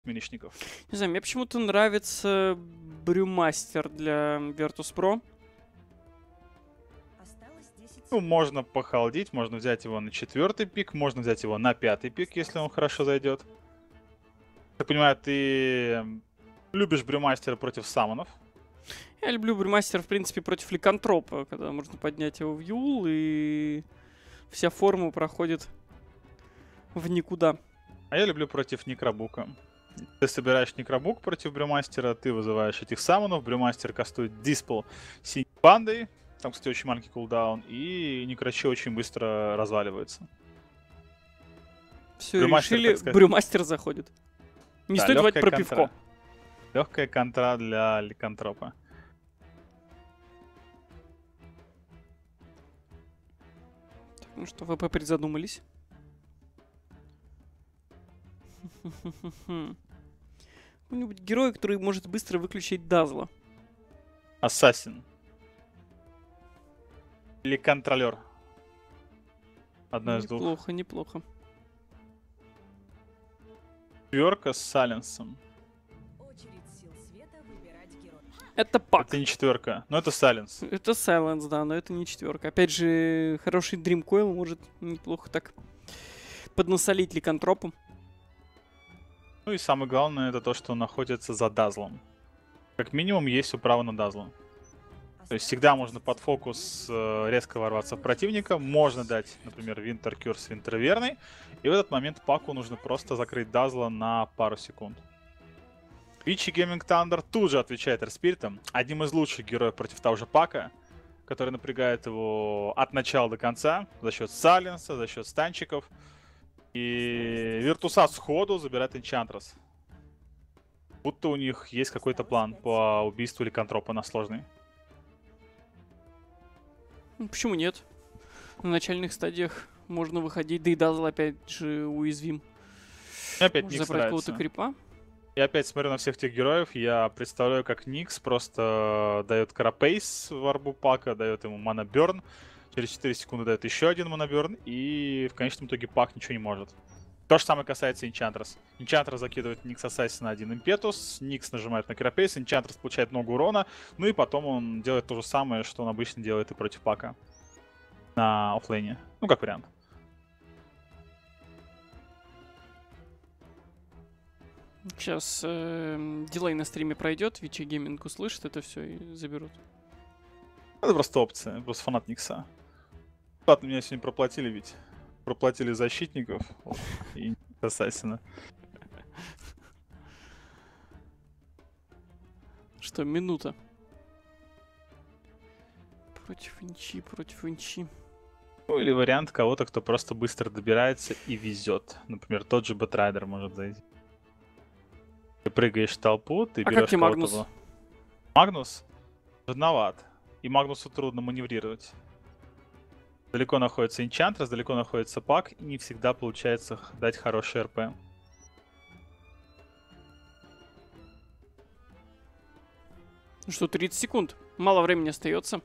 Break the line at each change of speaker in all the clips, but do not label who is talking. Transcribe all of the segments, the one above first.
милишников.
Не знаю, мне почему-то нравится Брюмастер для Virtus.pro.
Ну, можно похолодить, можно взять его на 4-й пик, можно взять его на 5-й пик, если он хорошо зайдет. Я понимаю, ты любишь Брюмастера против саммонов.
Я люблю Брюмастера, в принципе, против Ликантропа, когда можно поднять его в Юл, и вся форма проходит в никуда.
А я люблю против Некробука. Ты собираешь Некробук против Брюмастера, ты вызываешь этих саммонов, Брюмастер кастует Диспел синей бандой, там, кстати, очень маленький кулдаун, и Некрачи очень быстро разваливается.
Все,
Брюмастер,
решили,
так сказать.
Брюмастер заходит. Не
Да,
стоит давать
легкая
про
контра.
пивко.
Легкая контра для Ликантропа.
Так, ну что, ВП призадумались. Какой-нибудь герой, который может быстро выключить Дазла.
Ассасин. Или контролер. Одно из двух.
Неплохо, неплохо.
Четверка с Сайленсом.
Это пак.
Это не четверка, но это Сайленс.
Это Silence, да, но это не четверка. Опять же, хороший Dream Coil может неплохо так поднасолить Ликантропу.
Ну и самое главное, это то, что он находится за Дазлом. Как минимум, есть управа на Дазла. То есть всегда можно под фокус резко ворваться в противника. Можно дать, например, Winter Curse Winter Верный. И в этот момент паку нужно просто закрыть Дазла на пару секунд. Вичи Гейминг Thunder тут же отвечает Эрспиритом. Одним из лучших героев против того же пака, который напрягает его от начала до конца. За счет Сайленса, за счет станчиков. И Виртуса сходу забирает Энчантрас. Будто у них есть какой-то план по убийству Ликантропа на сложный.
Ну, почему нет? На начальных стадиях можно выходить, да и Дазл опять же уязвим.
Мне опять
Можно
Никс
забрать какого-то
нравится.
крипа.
Я опять смотрю на всех тех героев, я представляю, как Никс просто дает карапейс в арбу пака, дает ему манаберн, через 4 секунды дает еще один манаберн, и в конечном итоге пак ничего не может. То же самое касается Энчантрас. Энчантрас закидывает Никс Ассасина на один импетус, Никс нажимает на карапейс, Энчантрас получает много урона, ну и потом он делает то же самое, что он обычно делает и против пака на оффлейне. Ну, как вариант.
Сейчас дилей на стриме пройдет, Вичи Гейминг услышит это все и заберут.
Это просто опция, я просто фанат Никса. Ладно, меня сегодня проплатили ведь. Проплатили защитников и Ассасина.
Что, минута. Против Инчи, против Инчи.
Ну или вариант кого-то, кто просто быстро добирается и везет. Например, тот же Бэтрайдер может зайти. Ты прыгаешь в толпу, ты берешь
как тебе Магнус?
кого-то. Магнус? Жадноват. И Магнусу трудно маневрировать. Далеко находится Энчантрас, далеко находится пак, и не всегда получается дать хороший РП.
Ну что, 30 секунд. Мало времени остается.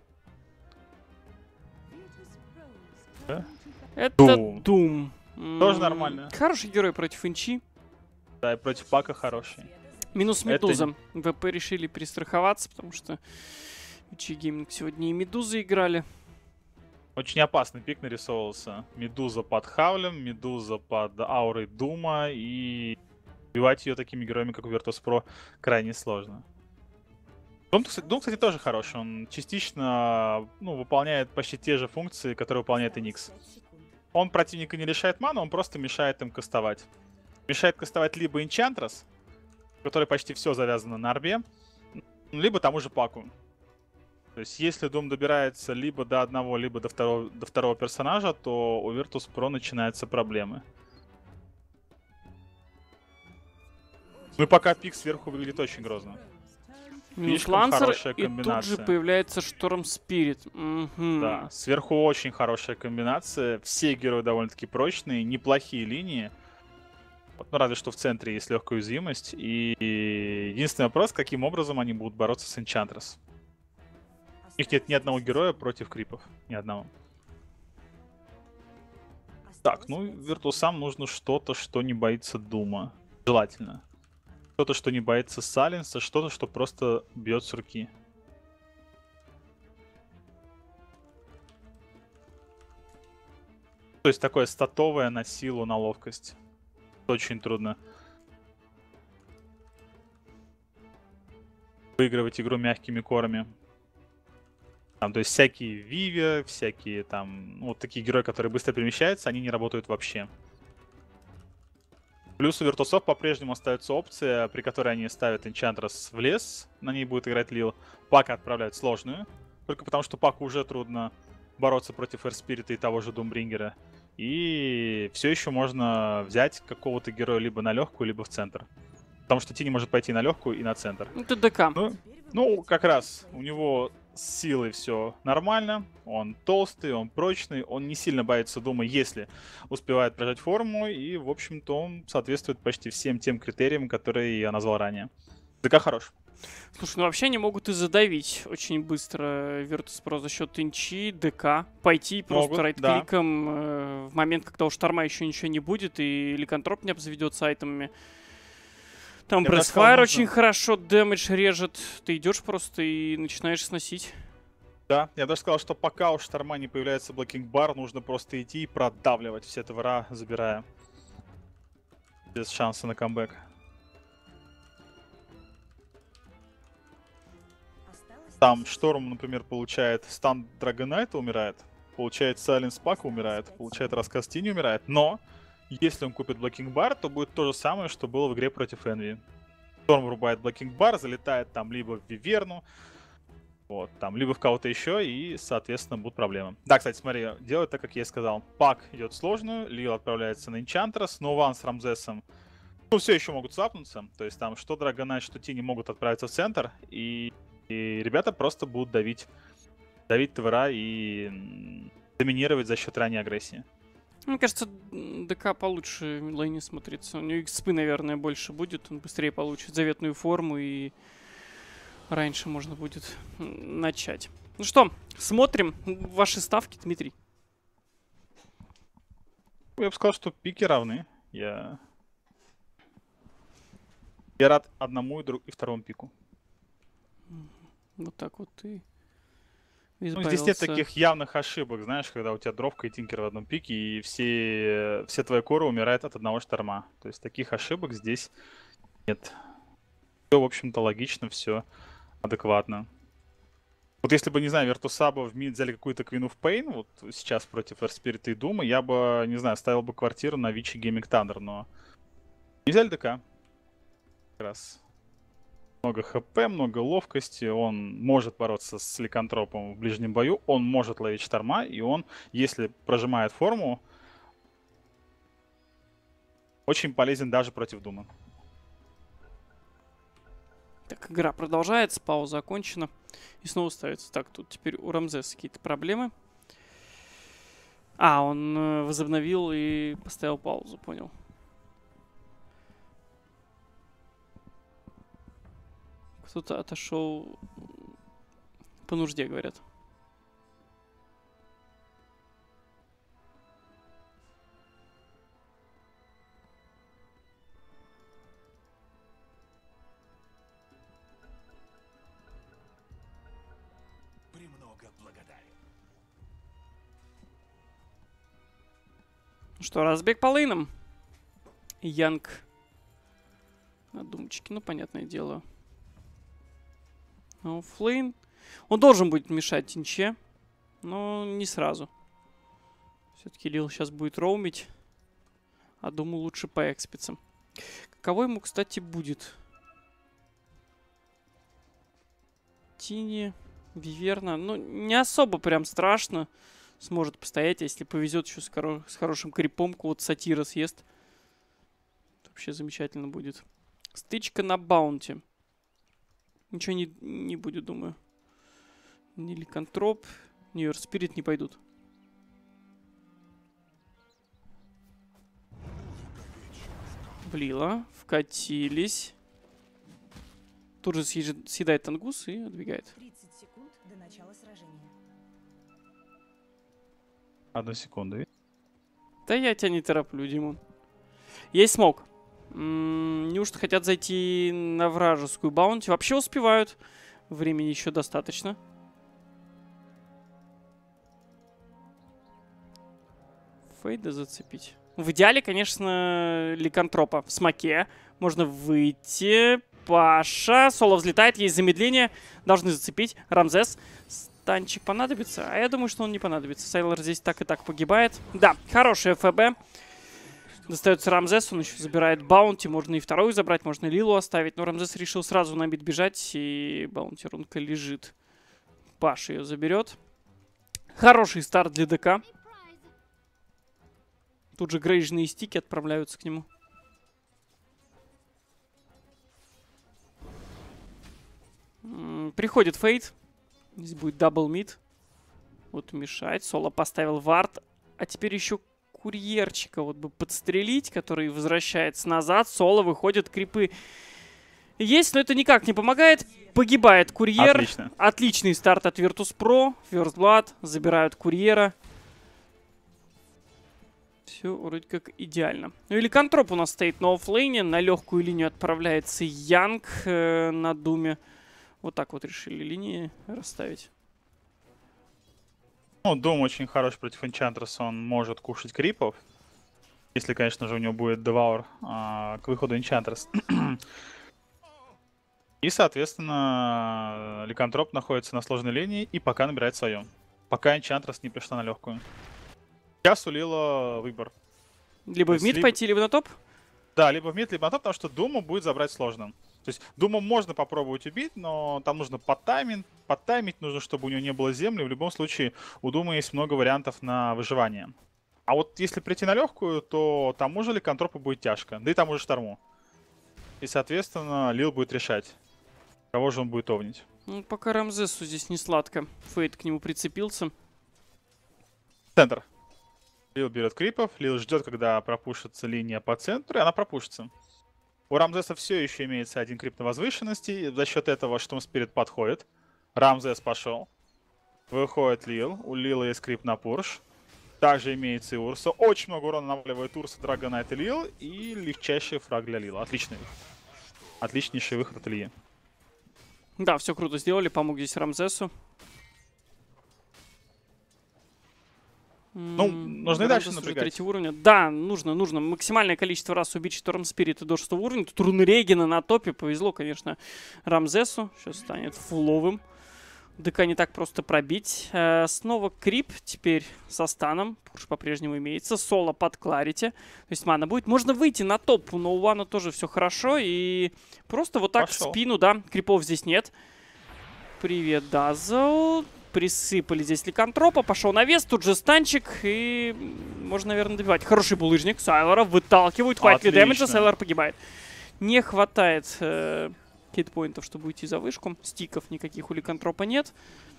Да?
Это
Doom.
Doom.
Тоже нормально.
Хороший герой против Инчи.
Да, и против пака хороший.
Минус
Это
Медуза. ВП решили перестраховаться, потому что Вичи Гейминг сегодня и Медузы играли.
Очень опасный пик нарисовывался. Медуза под Хавлем, Медуза под аурой Дума, и убивать ее такими героями, как Virtus.pro, крайне сложно. Дум, кстати, тоже хороший. Он частично выполняет почти те же функции, которые выполняет и Никс. Он противника не лишает маны, он просто мешает им кастовать. Мешает кастовать либо Энчантрас, который почти все завязано на арбе, либо тому же паку. То есть, если Doom добирается либо до одного, либо до второго персонажа, то у Virtus.pro начинаются проблемы. Ну и пока пик сверху выглядит очень грозно.
Минус
Слишком
Лансер,
хорошая
и тут же
комбинация.
появляется Шторм Спирит.
Да, сверху очень хорошая комбинация. Все герои довольно-таки прочные, неплохие линии. Вот, ну, разве что в центре есть легкая уязвимость. И единственный вопрос, каким образом они будут бороться с Энчантрас. У них нет ни одного героя против крипов. Ни одного. Так, ну, Виртусам нужно что-то, что не боится Дума. Желательно. Что-то, что не боится Сайленса, что-то, что просто бьет с руки. То есть такое статовое на силу, на ловкость. Очень трудно выигрывать игру мягкими корами. Там, то есть всякие Виви, всякие там, ну, вот такие герои, которые быстро перемещаются, они не работают вообще. Плюс у Виртусов по-прежнему остается опция, при которой они ставят Энчантрес в лес, на ней будет играть Лил. Пака отправляют сложную, только потому что Паку уже трудно бороться против Эрспирита и того же Думбрингера. И все еще можно взять какого-то героя либо на легкую, либо в центр. Потому что Тини может пойти на легкую и на центр.
Это ДК.
Ну, как раз у него с силой все нормально. Он толстый, он прочный, он не сильно боится Дума, если успевает прожать форму. И, в общем-то, он соответствует почти всем тем критериям, которые я назвал ранее. ДК хорош.
Слушай, ну вообще они могут и задавить очень быстро Virtus.pro за счет инчи, ДК. Пойти просто
Могут,
райт-кликом в момент, когда у Шторма еще ничего не будет, и Ликантроп не обзаведется айтемами. Там
Я бы
Breathfire
сказал,
очень
можно-
хорошо дэмэдж режет. Ты идешь просто и начинаешь сносить.
Да, я даже сказал, что пока у Шторма не появляется блокинг-бар, нужно просто идти и продавливать все ТВРа, забирая. Без шанса на камбэк. Там Шторм, например, получает стан Драгонайта, умирает. Получает Сайленс Пака, умирает. Получает Рассказ Тини, умирает. Но, если он купит блокинг-бар, то будет то же самое, что было в игре против Энви. Шторм врубает блокинг-бар, залетает там либо в Виверну, вот, там, либо в кого-то еще, и, соответственно, будут проблемы. Да, кстати, смотри, делает так, как я и сказал. Пак идет в сложную, Лил отправляется на Энчантрес, Нован с Рамзесом, ну, все еще могут свапнуться. То есть там что Драгонайт, что Тини могут отправиться в центр, и ребята просто будут давить ТВРа и доминировать за счет ранней агрессии.
Мне кажется, ДК получше в лейне смотрится. У него экспы, наверное, больше будет. Он быстрее получит заветную форму и раньше можно будет начать. Ну что, смотрим ваши ставки, Дмитрий.
Я бы сказал, что пики равны. Я рад одному и второму пику.
Вот так вот и
Ну,
избавился.
здесь нет таких явных ошибок, знаешь, когда у тебя дровка и тинкер в одном пике, и все твои коры умирают от одного шторма. То есть таких ошибок здесь нет. Все, в общем-то, логично, все адекватно. Вот если бы, не знаю, Виртусаба в мид взяли какую-то Queen of Pain, вот сейчас против Эрспирита и Дума, я бы, не знаю, ставил бы квартиру на Вичи Гейминг Тандер, но не взяли ДК. Как раз. Много хп, много ловкости, он может бороться с ликантропом в ближнем бою, он может ловить шторма, и он, если прожимает форму, очень полезен даже против Дума.
Так, игра продолжается, пауза окончена. И снова ставится. Так, тут теперь у Рамзеса какие-то проблемы. А, он возобновил и поставил паузу, понял. Кто-то отошел по нужде, говорят.
Премного благодарен.
Ну что, разбег по лейнам. Янг. На думочке, ну, понятное дело. Оффлейн. Он должен будет мешать Тинче, но не сразу. Все-таки Лил сейчас будет роумить. А думаю, лучше по экспицам. Каково ему, кстати, будет? Тини, Виверна. Ну, не особо прям страшно. Сможет постоять, а если повезет еще с хорошим крипом, вот сатира съест. Вообще замечательно будет. Стычка на баунти. Ничего не будет, думаю. Ни Ликантроп, ни Эрспирит не пойдут. Влила. Вкатились. Тут же съедает тангус и отбегает.
30 секунд до начала сражения.
Одну секунду.
Да я тебя не тороплю, Димон. Есть смог. Неужто хотят зайти на вражескую баунти? Вообще успевают. Времени еще достаточно. Фейда зацепить. В идеале, конечно, ликантропа в смоке. Можно выйти. Паша. Соло взлетает, есть замедление. Должны зацепить. Рамзес. Станчик понадобится? А я думаю, что он не понадобится. Сайлор здесь так и так погибает. Да, хорошая ФБ. Достается Рамзес, он еще забирает баунти. Можно и вторую забрать, можно Лилу оставить. Но Рамзес решил сразу на мид бежать, и баунти рунка лежит. Паш ее заберет. Хороший старт для ДК. Тут же грейжные стики отправляются к нему. Приходит Фейт. Здесь будет дабл мид. Вот мешает. Соло поставил вард. А теперь еще курьерчика вот бы подстрелить, который возвращается назад. Соло выходит, крипы есть, но это никак не помогает. Погибает курьер.
Отлично.
Отличный старт от Virtus.pro. First Blood. Забирают курьера. Все вроде как идеально. Ну и ликантроп у нас стоит на оффлейне. На легкую линию отправляется Янг на Думе. Вот так вот решили линии расставить.
Ну, Дум очень хорош против Энчантресса, он может кушать крипов. Если, конечно же, у него будет Деваур к выходу Энчантресс. И, соответственно, ликантроп находится на сложной линии и пока набирает свое. Пока Энчантресс не пришла на легкую. Сейчас у Лила выбор.
Либо в мид пойти, либо на топ?
Да, либо в мид, либо на топ, потому что Думу будет забрать сложно. То есть Думу можно попробовать убить, но там нужно подтаймить нужно, чтобы у него не было земли. В любом случае у Думы есть много вариантов на выживание. А вот если прийти на легкую, то тому же ликантропу будет тяжко. Да и тому же шторму. И, соответственно, Лил будет решать, кого же он будет овнить.
Ну, пока Рамзесу здесь не сладко. Фейт к нему прицепился.
Центр. Лил берет крипов, Лил ждет, когда пропушится линия по центру, и она пропушится. У Рамзеса все еще имеется один крип на возвышенности, и за счет этого Штормспирит подходит. Рамзес пошел. Выходит Лил, у Лила есть крип на пурш. Также имеется и Урса. Очень много урона наваливает Урса, Драгонайт и Лил, и легчайший фраг для Лила. Отличный. Отличнейший выход от Ильи.
Да, все круто сделали, помог здесь Рамзесу.
Ну, нужно и дальше напрягать.
3 уровня. Да, нужно максимальное количество раз убить Штормспирита до 6 уровня. Тут Рунрегена на топе. Повезло, конечно, Рамзесу. Сейчас станет фуловым. ДК не так просто пробить. Снова крип теперь со станом. Пуш по-прежнему имеется. Соло под Кларити. То есть мана будет. Можно выйти на топ. Но у Вана тоже все хорошо. И просто вот так в спину, да. Крипов здесь нет. Привет, Дазл. Присыпали здесь ликантропа, пошел навес, тут же станчик, и можно, наверное, добивать. Хороший булыжник, Сайлора выталкивают, хватит ли дэмэджа, Сайлор погибает. Не хватает хитпоинтов, чтобы уйти за вышку, стиков никаких у ликантропа нет.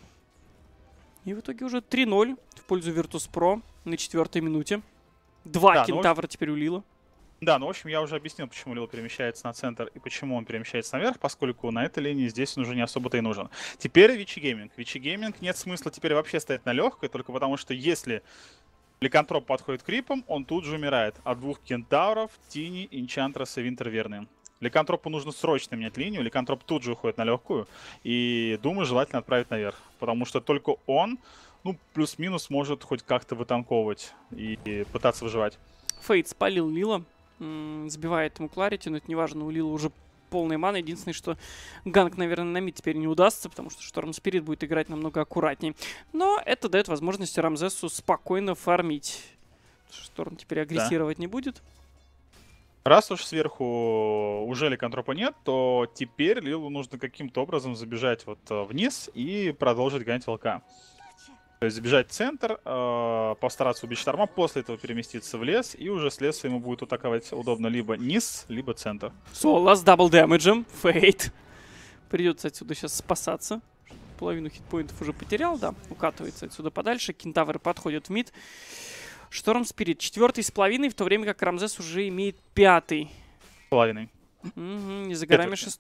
И в итоге уже 3-0 в пользу Virtus.pro на 4-й минуте. Два кентавра теперь у Лила.
Да, ну, в общем, я уже объяснил, почему Лил перемещается на центр и почему он перемещается наверх, поскольку на этой линии здесь он уже не особо-то и нужен. Теперь Вичи Гейминг. Вичи Гейминг нет смысла теперь вообще стоять на легкой, только потому что если ликантроп подходит к крипам, он тут же умирает от двух кентавров, Тини, Энчантресса и Винтерверны. Ликантропу нужно срочно менять линию, ликантроп тут же уходит на легкую, и думаю, желательно отправить наверх, потому что только он, ну, плюс-минус может хоть как-то вытанковывать и пытаться выживать.
Фейт спалил Лила. Сбивает ему Кларити, но это не важно, у Лила уже полная мана. Единственное, что ганг, наверное, на мид теперь не удастся, потому что Штормспирит будет играть намного аккуратнее. Но это дает возможность Рамзесу спокойно фармить. Шторм теперь агрессировать не будет.
Раз уж сверху уже ликантропа нет, то теперь Лилу нужно каким-то образом забежать вот вниз и продолжить гонять волка. То есть забежать в центр, постараться убить шторма, после этого переместиться в лес, и уже с леса ему будет атаковать удобно либо низ, либо центр.
Соло с дабл дэмэджем, Фейт. Придется отсюда сейчас спасаться. Половину хитпоинтов уже потерял, да, укатывается отсюда подальше. Кентавры подходят в мид. Штормспирит 4,5, в то время как Рамзес уже имеет 5.
Половиной.
Не за горами 6.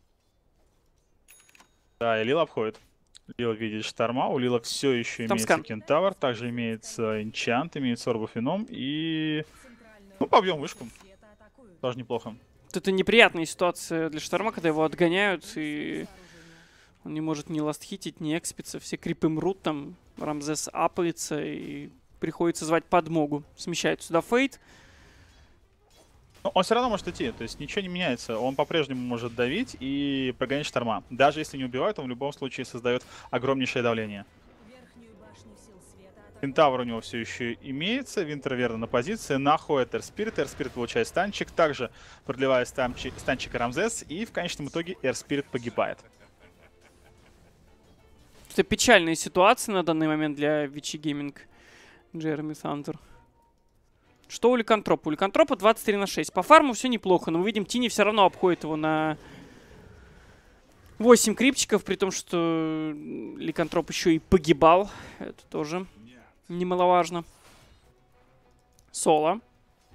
Да, и Лил обходит. Лил видит шторма, у Лила все еще
там
имеется
скан.
кентавр, также имеется энчант, имеется орбофеном и... Ну, побьем вышку. Тоже неплохо.
Вот это неприятная ситуация для Шторма, когда его отгоняют, и он не может ни ластхитить, ни экспиться. Все крипы мрут, там Рамзес апается, и приходится звать подмогу. Смещает сюда Фейт.
Но он все равно может идти, то есть ничего не меняется. Он по-прежнему может давить и прогонять Шторма. Даже если не убивает, он в любом случае создает огромнейшее давление.
Верхнюю башню сил света атаковали.
Кентавр у него все еще имеется, Винтер верно на позиции, находит Эрспирит, Эрспирит получает станчик, также продлевает станчик Рамзес, и в конечном итоге Эрспирит погибает.
Это печальная ситуация на данный момент для Вичи Гейминг. Джереми Сандер. Что у Ликантропа? У Ликантропа 23/6. По фарму все неплохо, но мы видим, Тини все равно обходит его на 8 крипчиков, при том, что Ликантроп еще и погибал. Это тоже немаловажно. Соло.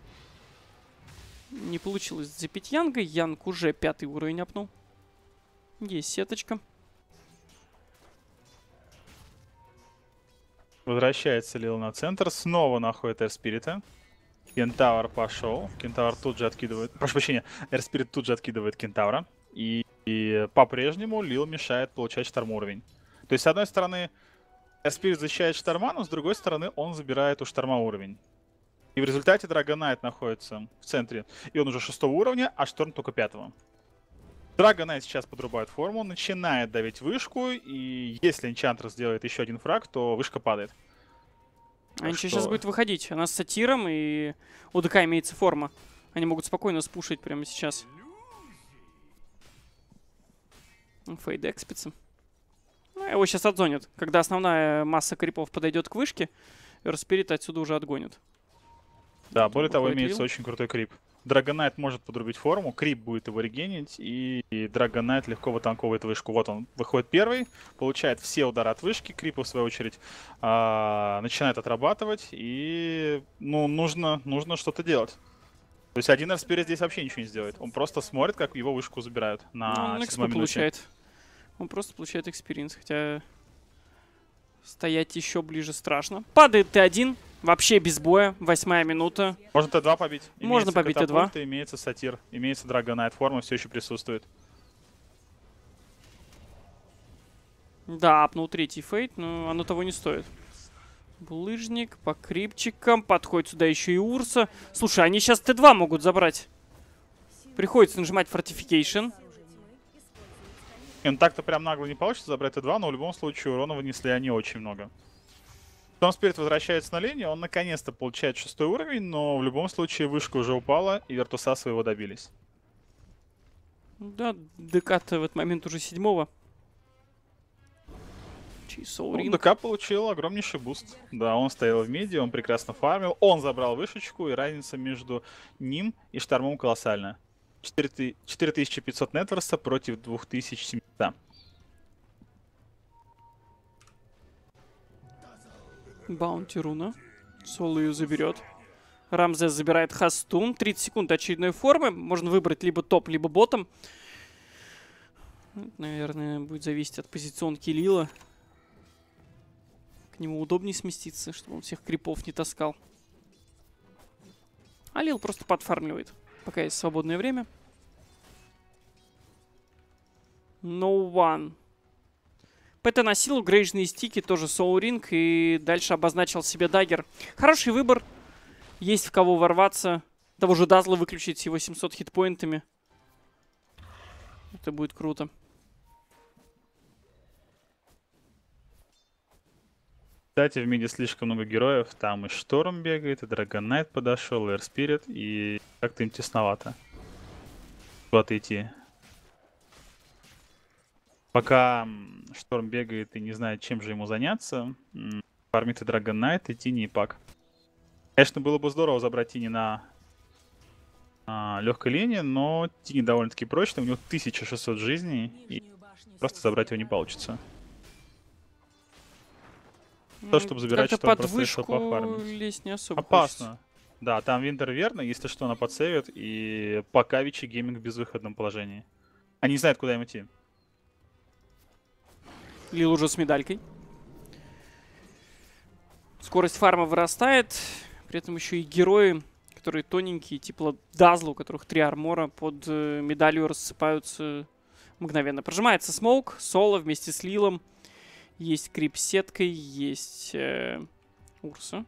Не получилось зацепить Янга. Янг уже 5-й уровень апнул. Есть сеточка.
Возвращается Лил на центр, снова находит Эрспирита. Кентавр пошел. Кентавр тут же откидывает... Прошу прощения, Эрспирит тут же откидывает Кентавра. И по-прежнему Лил мешает получать шторм уровень. То есть, с одной стороны, Эрспирит защищает шторма, но с другой стороны, он забирает у шторма уровень. И в результате Драгонайт находится в центре. И он уже 6-го уровня, а шторм только 5-го. Драгонайт сейчас подрубает форму, начинает давить вышку. И если Энчантрес сделает еще один фраг, то вышка падает.
Они сейчас будет выходить. Она с сатиром, и у ДК имеется форма. Они могут спокойно спушить прямо сейчас. Фейд экспится. Ну, его сейчас отзонят. Когда основная масса крипов подойдет к вышке, Эрспирит отсюда уже отгонит.
Да, более того,
выходит
имеется
Лил.
очень крутой крип. Драгонайт может подрубить форму, крип будет его регенить, и Драгонайт легко вытанковывает вышку. Вот он выходит первый, получает все удары от вышки, крипы в свою очередь начинает отрабатывать, и ну, нужно что-то делать. То есть один Эрспирит здесь вообще ничего не сделает. Он просто смотрит, как его вышку забирают
Ну,
на
он
7-й
экспо
минуте.
получает. Он просто получает экспириенс, хотя стоять еще ближе страшно. Падает Т1, вообще без боя, 8-я минута.
Можно Т2 побить.
Можно
Имеется
побить Т2.
катапульта, имеется сатир, имеется Драгонайт, форма все еще присутствует.
Да, апнул 3-й фейт, но оно того не стоит. Булыжник по крипчикам, подходит сюда еще и Урса. Слушай, они сейчас Т2 могут забрать. Приходится нажимать Fortification.
И он так-то прям нагло не получится забрать Т2, но в любом случае урона вынесли они очень много. Потом Спирит возвращается на линию, он наконец-то получает 6-й уровень, но в любом случае вышка уже упала, и Виртуса своего добились.
Да, ДК-то в этот момент уже 7-го.
Ну, ДК получил огромнейший буст. Да, он стоял в миде, он прекрасно фармил, он забрал вышечку, и разница между ним и Штормом колоссальная. 4500 нетворса против 2700.
Баунти руна. Соло ее заберет. Рамзес забирает Хастум. 30 секунд очередной формы. Можно выбрать либо топ, либо ботом. Наверное, будет зависеть от позиционки Лила. К нему удобнее сместиться, чтобы он всех крипов не таскал. А Лил просто подфармливает, пока есть свободное время. No one. ПТ носил грейжные стики, тоже Soul Ring, и дальше обозначил себе даггер. Хороший выбор. Есть в кого ворваться. Того же Дазла выключить с его 700 хитпоинтами. Это будет круто.
Кстати, в миде слишком много героев. Там и Шторм бегает, и Драгонайт подошел, и Эрспирит, и как-то им тесновато куда-то идти. Пока Шторм бегает и не знает, чем же ему заняться, фармит и Драгонайт, и Тини, и Пак. Конечно, было бы здорово забрать Тини на легкой линии, но Тини довольно-таки прочный, у него 1600 жизней, и просто забрать его не получится. То, чтобы забирать,
как-то
что он
под
просто решил
вышку
пофармить.
лезть не особо
Опасно.
хочется.
Да, там Винтер верно, если что, она подсейвит, и пока Вичи Гейминг в безвыходном положении. Они не знают, куда им идти.
Лил уже с медалькой. Скорость фарма вырастает. При этом еще и герои, которые тоненькие, типа Дазла, у которых 3 армора, под медалью рассыпаются мгновенно. Прожимается смоук, соло вместе с Лилом. Есть крип с сеткой, есть Урса.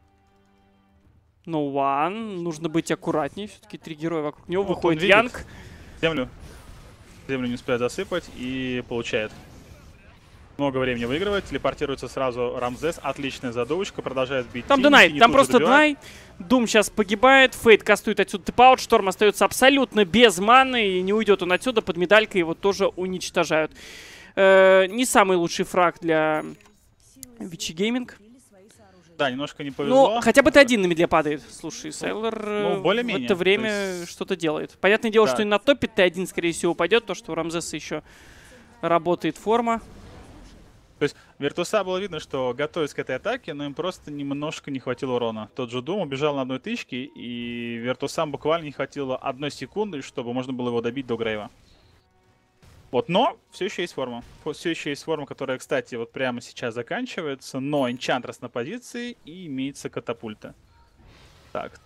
No one. Нужно быть аккуратнее. Все-таки 3 героя вокруг него.
Вот
Выходит
он видит.
Янг.
Землю не успеет засыпать и получает. Много времени выигрывает. Телепортируется сразу Рамзес. Отличная задумочка. Продолжает бить.
Там
Тини,
Дунай,
Тини
там
тут же
просто
добивает.
Дунай. Дум сейчас погибает. Фейт кастует отсюда тэп-аут. Шторм остается абсолютно без маны. И не уйдет он отсюда. Под медалькой его тоже уничтожают. Не самый лучший фраг для Вичи Гейминг.
Да, немножко не повезло.
Но хотя бы Т1 на медле падает. Слушай, Сайлор в
более-менее.
это время
То есть-
что-то делает. Понятное дело,
Да.
что и на топе Т1, скорее всего, упадет. То, что у Рамзеса еще работает форма.
То есть Виртуса было видно, что готовится к этой атаке, но им просто немножко не хватило урона. Тот же Дум убежал на одной тычке, и Виртусам буквально не хватило 1 секунды, чтобы можно было его добить до Грейва. Вот, но все еще есть форма. Все еще есть форма, которая, кстати, вот прямо сейчас заканчивается, но Энчантрес на позиции и имеется катапульта. Так.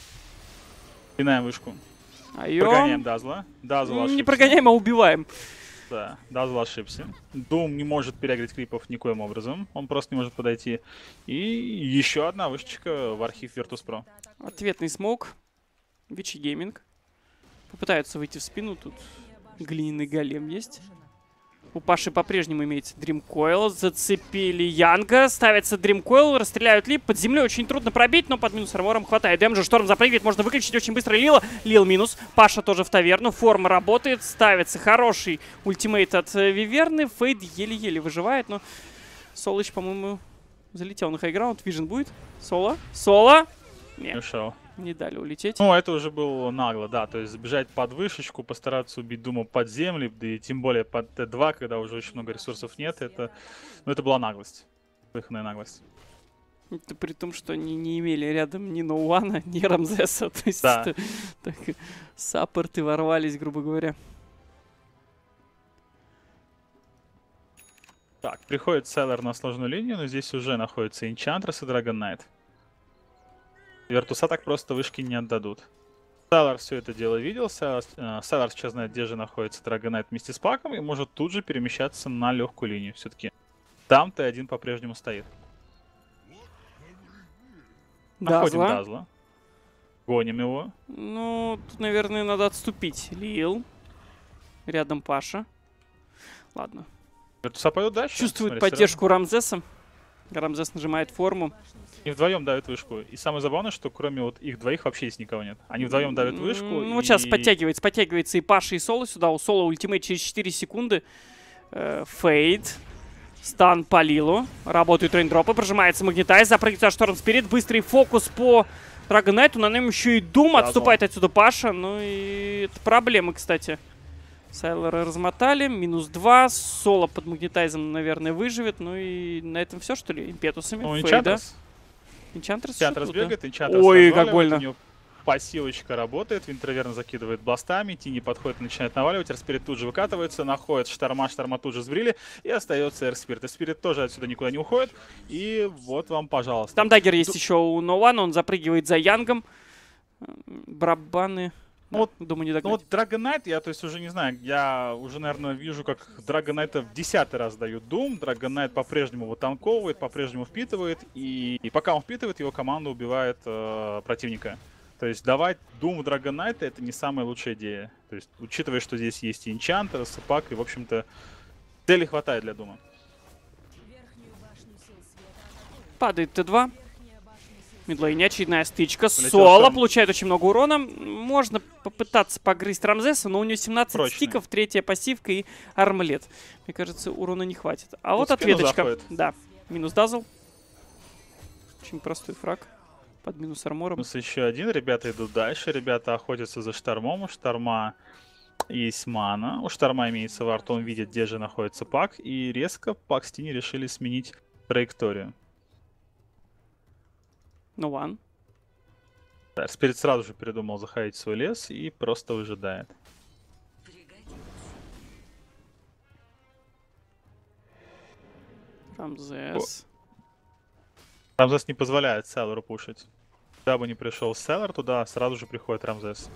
Пинаем вышку. Прогоняем Дазла. Дазл
Не
ошибся.
прогоняем, а убиваем.
Да, Дазл ошибся. Дум не может переиграть крипов никоим образом. Он просто не может подойти. И еще одна вышечка в архив Virtus.pro.
Ответный смог. Вичи Гейминг. Попытаются выйти в спину. Тут глиняный голем есть. У Паши по-прежнему имеется Дримкойл. Зацепили Янга. Ставится Дримкойл. Расстреляют Лип. Под землей очень трудно пробить, но под минус армором хватает дэмэджа. Шторм запрыгивает. Можно выключить очень быстро Лила. Лил минус. Паша тоже в таверну. Форма работает. Ставится хороший ультимейт от Виверны. Фейд еле-еле выживает, но Солыч, по-моему, залетел на хайграунд. Вижен будет. Соло. Соло. Нет,
Ушел.
не дали улететь.
Ну, это уже было нагло, да. То есть забежать под вышечку, постараться убить Дума под землю, да и тем более под Т2, когда уже очень много ресурсов нет. Это, ну, это была наглость. Выходная наглость.
Это при том, что они не имели рядом ни Ноуана, ни Рамзеса. То есть
Да.
это, так, саппорты ворвались, грубо говоря.
Так, приходит Селлер на сложную линию, но здесь уже находится Энчантрес и Драгон Найт. Виртуса так просто вышки не отдадут. Селлер все это дело видел. Селлер сейчас знает, где же находится Драгон Найт вместе с Паком и может тут же перемещаться на легкую линию. Все-таки там Т1 по-прежнему стоит. Находим
Дазла.
Дазла. Гоним его.
Ну, тут, наверное, надо отступить. Лил. Рядом Паша. Ладно.
Виртуса пойдут дальше.
Чувствует
Смотри,
поддержку Рамзеса. Рамзес нажимает форму.
И вдвоем давят вышку. И самое забавное, что кроме вот их двоих вообще здесь никого нет. Они вдвоем давят вышку.
Ну, вот сейчас подтягивается и Паша, и Соло сюда. У Соло ультимейт через 4 секунды. Фейд. Стан по Лилу. Работают рейндропы. Прожимается Магнетайз. Запрыгивает за Шторм Спирит. Быстрый фокус по Драгонайту. На нем еще и Дум.
Да,
Отступает отсюда Паша. Ну и это проблема, кстати. Сайлора размотали. Минус 2. Соло под Магнетайзом, наверное, выживет. Ну и на этом все, что ли? Импетусами.
Ну,
Фейда.
Энчантрес.
Энчантрес
Энчантрес
что тут, да?
бегает, Энчантрес
Ой, как
разваливает,
больно.
у него пассивочка работает, Винтерверн закидывает бластами, Тини подходит, начинает наваливать, Эрспирит тут же выкатывается, находит Шторма тут же сбрили, и остается Эрспирит. Эрспирит тоже отсюда никуда не уходит, и вот вам, пожалуйста.
Там даггер есть еще у Ноуана, он запрыгивает за Янгом. Барабаны.
Ну вот,
думаю, не
Ну
догнать.
вот Dragon Knight, я то есть уже не знаю, я уже, наверное, вижу, как Dragon Knight в 10-й раз дают Doom. Dragon Knight по-прежнему вытанковывает, по-прежнему впитывает, и пока он впитывает, его команда убивает противника. То есть давать Doom Dragon Knight это не самая лучшая идея. То есть, учитывая, что здесь есть и Энчантер, и Сапак, и, в общем-то, цели хватает для Дума.
Падает Т2. Мидлейне очередная стычка.
Полетел
Соло
Шторм.
получает очень много урона. Можно попытаться погрызть Рамзеса, но у него 17
Прочный.
стиков, третья пассивка и армлет. Мне кажется, урона не хватит. А вот
в спину
ответочка.
заходит.
Да. Минус дазл. Очень простой фраг. Под минус армором.
Минус еще один. Ребята идут дальше. Ребята охотятся за Штормом. У Шторма есть мана. У Шторма имеется вард. Он видит, где же находится Пак. И резко Пак с Тини решили сменить траекторию.
No one.
Да, Спирит сразу же передумал заходить в свой лес и просто выжидает.
Рамзес.
Рамзес не позволяет Селлеру пушить. Куда бы ни пришел Селлар, туда сразу же приходит Рамзес.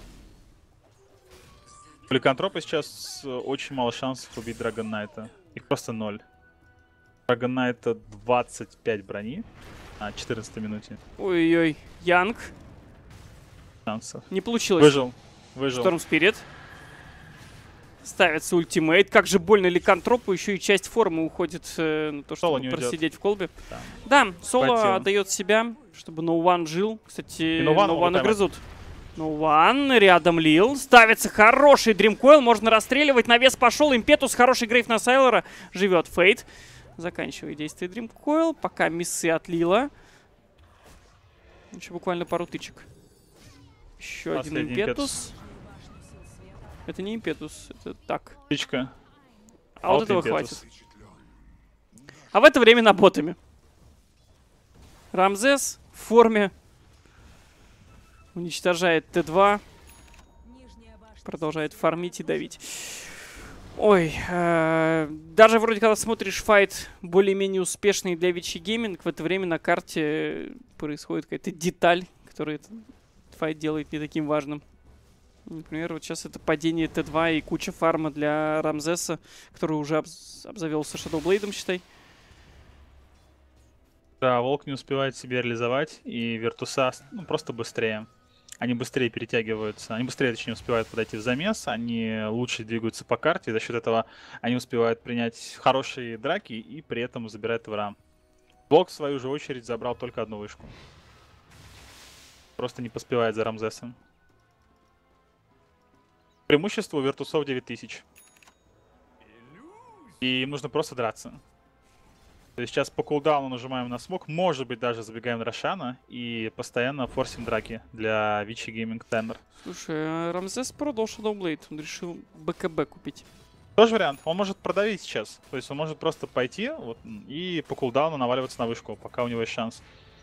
У Ликантропа сейчас очень мало шансов убить Драгон Найта. Их просто 0. Драгон Найта 25 брони на 14 минуте.
Ой-ой-ой. Янг.
Шансов.
Не получилось.
Выжил. Выжил.
Шторм Спирит. Ставится ультимейт. Как же больно Ликантропу. Еще и часть формы уходит на то,
Соло
чтобы
не уйдет.
просидеть в колбе.
Да.
Да, Соло
Хватило.
отдает себя, чтобы No One жил. Кстати,
И No One
No One
его
грызут. No One рядом Лил. Ставится хороший Дримкоил. Можно расстреливать. Навес пошел. Импетус. Хороший грейв на Сайлора. Живет Фейт. Заканчивает действие Дримкоил. Пока миссы от Лила. Еще буквально пару тычек. Еще один
Последний
Импетус. Это не Импетус, это так.
Птичка.
А вот
вот
этого
Импетус.
хватит. А в это время на ботами. Рамзес в форме. Уничтожает Т2. Продолжает фармить и давить. Ой, даже вроде когда смотришь файт более-менее успешный для Вичи Гейминг, в это время на карте происходит какая-то деталь, которая этот файт делает не таким важным. Например, вот сейчас это падение Т2 и куча фарма для Рамзеса, который уже обзавелся Shadowblade'ом, считай.
Да, Волк не успевает себе реализовать, и Виртуса просто быстрее. Они быстрее перетягиваются, они быстрее, точнее, успевают подойти в замес, они лучше двигаются по карте, и за счет этого они успевают принять хорошие драки и при этом забирают ТВР. Волк, в свою же очередь, забрал только одну вышку. Просто не поспевает за Рамзесом. Преимущество у Виртусов 9000. И им нужно просто драться. То есть сейчас по кулдауну нажимаем на смог, может быть даже забегаем на Рошана и постоянно форсим драки для Вичи Гейминг Таймер.
Слушай, Рамзес продал Shadowblade, он решил БКБ купить.
Тоже вариант, он может продавить сейчас. То есть он может просто пойти вот, и по кулдауну наваливаться на вышку, пока у него есть шанс.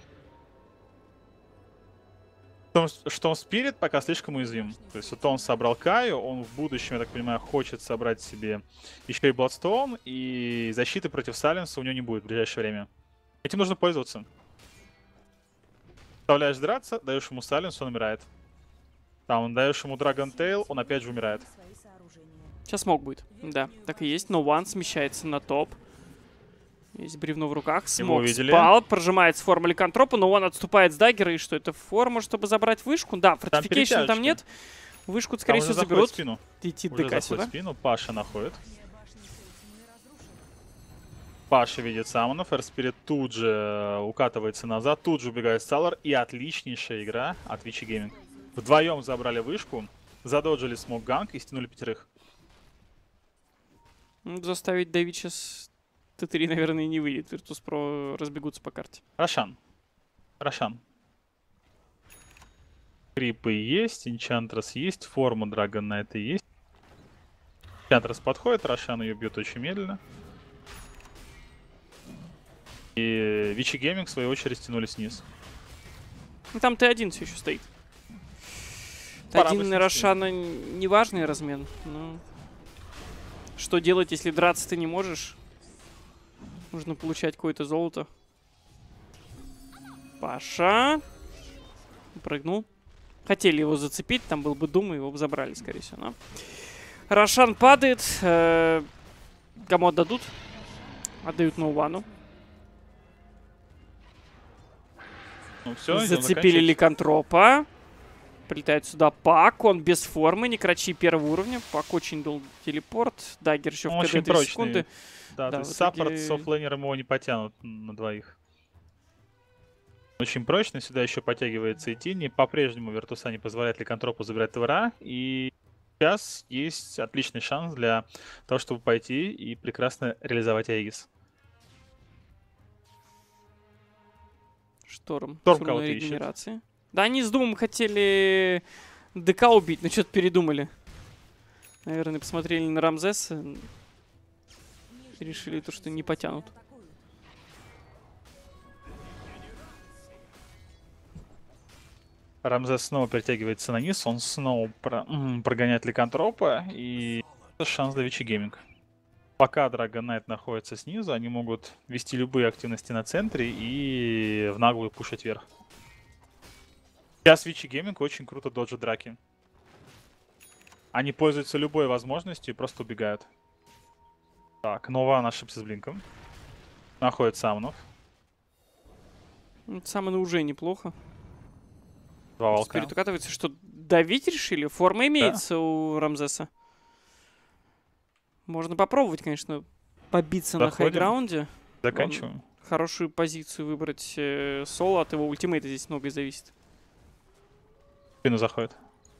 Что он Спирит пока слишком уязвим. То есть вот он собрал Каю, он в будущем, я так понимаю, хочет собрать себе еще и Bloodstone, и защиты против Сайленса у него не будет в ближайшее время. Этим нужно пользоваться. Вставляешь драться, даешь ему Сайленс, он умирает. Там даешь ему Dragon Tail, он опять же умирает.
Сейчас смог будет. Да, так и есть. No One смещается на топ. Есть бревно в руках. Смог спал, прожимает с формы Ликантропа, но он отступает с даггера. И что, это форма, чтобы забрать вышку? Да, фортификейшн там нет. Вышку, скорее всего, заберут.
Спину.
Идти
Уже
ДК сюда.
Спину. Паша находит. Паша видит Саммона. Ферспирит тут же укатывается назад. Тут же убегает Салар. И отличнейшая игра от Вичи Гейминг. Вдвоем забрали вышку. Задоджили смог ганг и стянули 5.
Заставить давить сейчас Т3, наверное, не выйдет. Virtus.pro разбегутся по карте.
Рошан. Рошан. Крипы есть, Энчантрас есть, форма Драгон Найта есть. Энчантрас подходит, Рошан ее бьет очень медленно. И Вичи Гейминг в свою очередь стянулись вниз.
Ну, там Т1 все еще стоит.
Пора
Т1
бы
на Рошана неважный размен. Но что делать, если драться ты не можешь? Нужно получать какое-то золото. Паша. Прыгнул. Хотели его зацепить, там был бы Дум, его бы забрали, скорее всего. Но Рошан падает. Кому отдадут? Отдают No One.
Ну, все,
Зацепили Ликантропа. Прилетает сюда Пак, он без формы, некрачи первого уровня. Пак очень долгий телепорт. Даггер еще в КД 3 секунды.
Да,
Да,
то есть
в
саппорт
итоге
с оффлейнером его не потянут на двоих. Очень прочно. Сюда еще подтягивается и Тини. По-прежнему Виртуса не позволяет Ликантропу забирать ТВР. И сейчас есть отличный шанс для того, чтобы пойти и прекрасно реализовать Аегис.
Шторм.
Кого-то
Фурной
ищет.
регенерации. Да, они с Думом хотели ДК убить, но что-то передумали. Наверное, посмотрели на Рамзеса. И решили то, что не потянут.
Рамзес снова перетягивается на низ, он снова прогоняет Ликантропа, и это шанс для Вичи Гейминг. Пока Драгон Найт находится снизу, они могут вести любые активности на центре и в наглую пушить вверх. Сейчас Вичи Гейминг очень круто доджит драки. Они пользуются любой возможностью и просто убегают. Так, Нован ошибся с блинком. Находит Самонов.
Самоны уже неплохо.
Два волка.
Спирит укатывается, что давить решили? Форма имеется у Рамзеса. Можно попробовать, конечно, побиться на
Доходим.
хайграунде.
Заканчиваем.
Хорошую позицию выбрать соло, от его ультимейта здесь многое зависит.
Спину заходит.